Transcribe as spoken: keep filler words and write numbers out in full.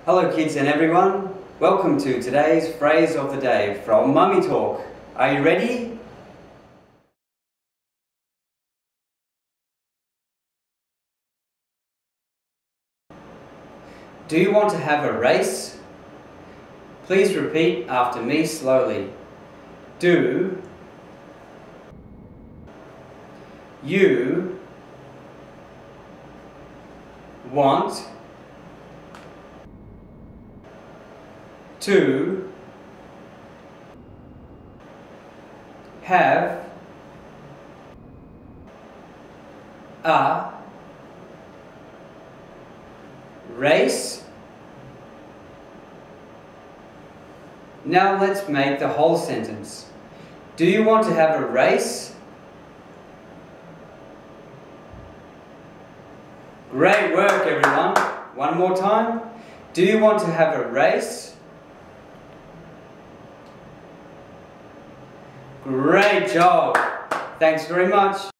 Hello kids and everyone, welcome to today's phrase of the day from Mummy Talk. Are you ready? Do you want to have a race? Please repeat after me slowly. Do you want to have a race? Now let's make the whole sentence. Do you want to have a race? Great work, everyone. One more time. Do you want to have a race? Great job. Thanks very much.